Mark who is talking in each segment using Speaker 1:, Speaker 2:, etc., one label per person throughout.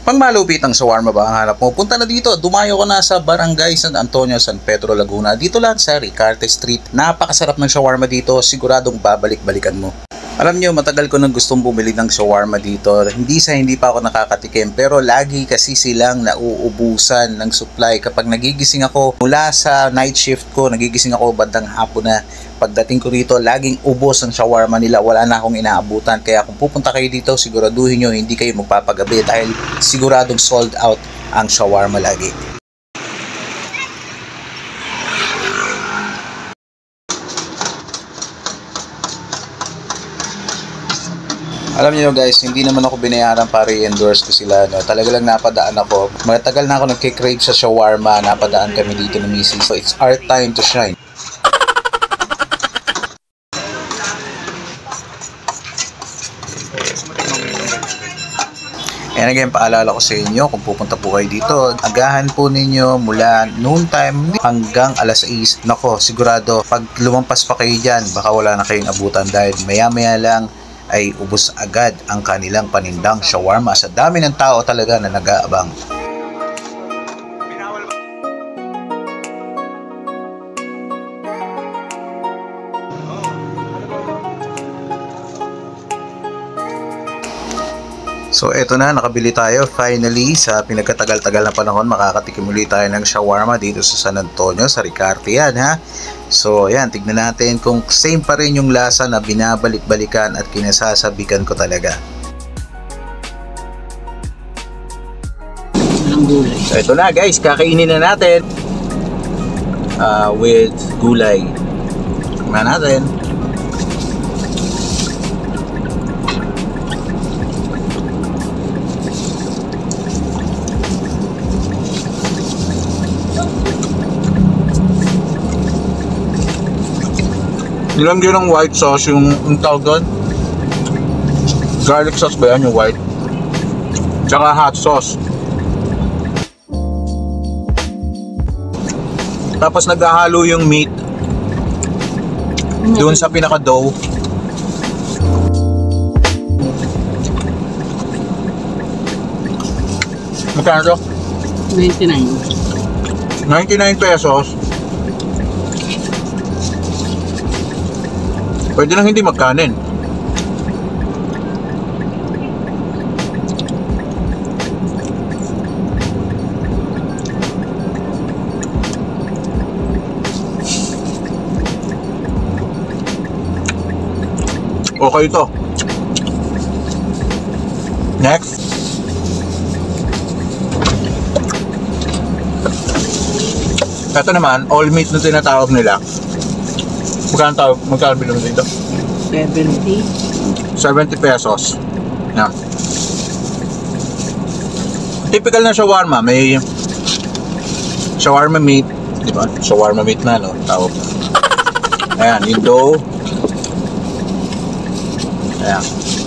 Speaker 1: Pang malupit ang shawarma ba ang hanap mo? Punta na dito, dumayo ko na sa Barangay San Antonio, San Pedro, Laguna. Dito lang sa Ricarte Street. Napakasarap ng shawarma dito, siguradong babalik-balikan mo. Alam nyo, matagal ko nang gustong bumili ng shawarma dito. Hindi pa ako nakakatikim, pero lagi kasi silang nauubusan ng supply. Kapag nagigising ako mula sa night shift ko, nagigising ako bandang hapon na. Pagdating ko rito, laging ubos ang shawarma nila. Wala na akong inaabutan. Kaya kung pupunta kayo dito, siguraduhin nyo hindi kayo magpapagabi dahil siguradong sold out ang shawarma lagi. Alam niyo guys, hindi naman ako binayaran para i-endorse ko sila. No? Talaga lang napadaan ako. Matagal na ako nagkikrave sa shawarma. Napadaan kami dito ng Mrs. So it's our time to shine. And again, paalala ko sa inyo, kung pupunta po kayo dito, agahan po ninyo mula noon time hanggang alas 6. Nako, sigurado, pag lumampas pa kayo dyan, baka wala na kayong abutan dahil maya-maya lang ay ubos agad ang kanilang panindang shawarma. Sa dami ng tao talaga na nag-aabang. So eto na, nakabili tayo finally sa pinagkatagal-tagal na panahon. Makakatikim ulit tayo ng shawarma dito sa San Antonio, sa Ricarte yan ha. So ayan, tignan natin kung same pa rin yung lasa na binabalik-balikan at kinasasabikan ko talaga. So eto na guys, kakainin na natin with gulay. Tignan natin. Nilagyan ng white sauce yung tawag doon. Garlic sauce ba yan yung white? Tsaka hot sauce. Tapos naghahalo yung meat doon sa pinaka-dough. Magkano to?
Speaker 2: 99.
Speaker 1: 99 pesos. Pwede lang hindi magkanin. Okay ito. Next. Ito naman, all meat na tinatawag nila. Magkano bilhin mo dito?
Speaker 2: 70.
Speaker 1: 70 pesos. Yan. Typical na shawarma, may shawarma meat, di ba? Shawarma meat na, no? Tawag. Ayan, yung dough. Ayan.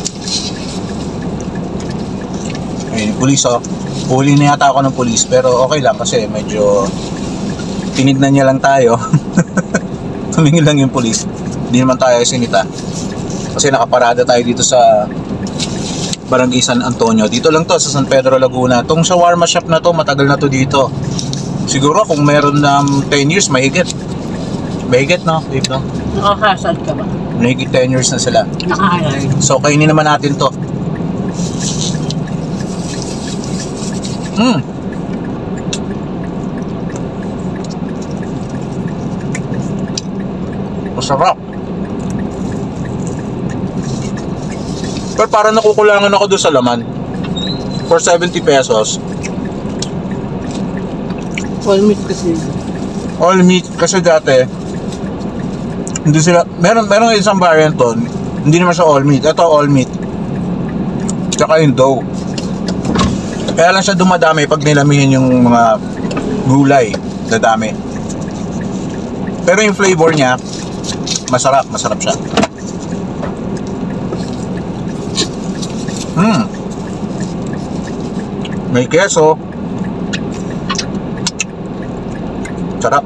Speaker 1: Ayan, yung pulis, oh. Huli na yata ako ng pulis, pero okay lang kasi medyo tinignan niya lang tayo. Tumingin lang yung pulis. Hindi naman tayo sinita. Kasi nakaparada tayo dito sa Barangay San Antonio. Dito lang to sa San Pedro, Laguna. Itong shawarma shop na to, matagal na to dito. Siguro kung meron ng 10 years, mahigit. Mahigit, no? Dave, no?
Speaker 2: Nakakasal ka ba?
Speaker 1: Mahigit 10 years na sila.
Speaker 2: Nakahalay.
Speaker 1: So, kainin naman natin to. Masarap. Pero parang nakukulangan ako doon sa laman. For 70 pesos.
Speaker 2: All meat kasi.
Speaker 1: All meat kasi dati hindi sila, meron isang variant to, hindi naman siya all meat. Ito all meat. Tsaka yung dough. Kaya lang siya dumadami pag nilamihin yung mga gulay. Dadami. Pero yung flavor niya masarap siya. May keso. Sarap.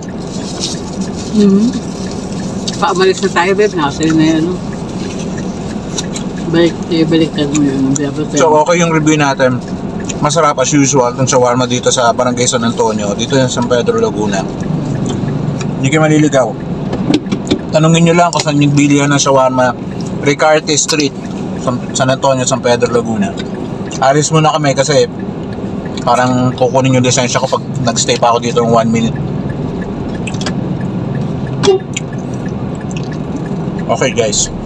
Speaker 2: Paamalis na tayo, babe. Nakasaya na yan, no? Balik ka mo yun.
Speaker 1: So, okay yung review natin. Masarap as usual itong shawarma dito sa Barangay San Antonio. Dito yan sa San Pedro, Laguna. Hindi kayo maliligaw. Tanungin nyo lang kung saan yung bilihan ng shawarma. Ricarte Street, San Antonio, San Pedro, Laguna. Alis muna kami kasi parang kukunin yung lisensya ko pag nagstay pa ako dito ng 1 minute. Okay guys.